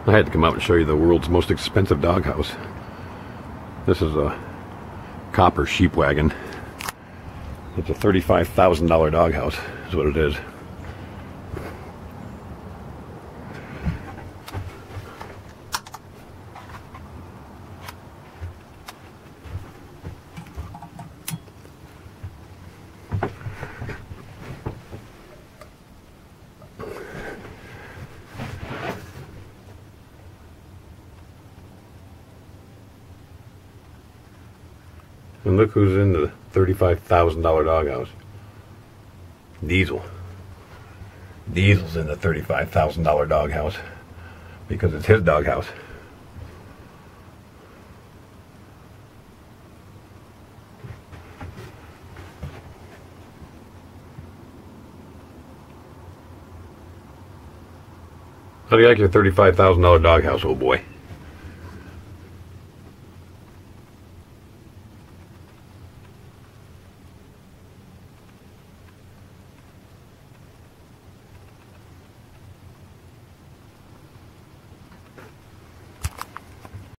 I had to come out and show you the world's most expensive doghouse. This is a copper sheep wagon. It's a $35,000 doghouse, is what it is. And look who's in the $35,000 doghouse. Diesel. Diesel's in the $35,000 doghouse because it's his doghouse. How do you like your $35,000 doghouse, old boy?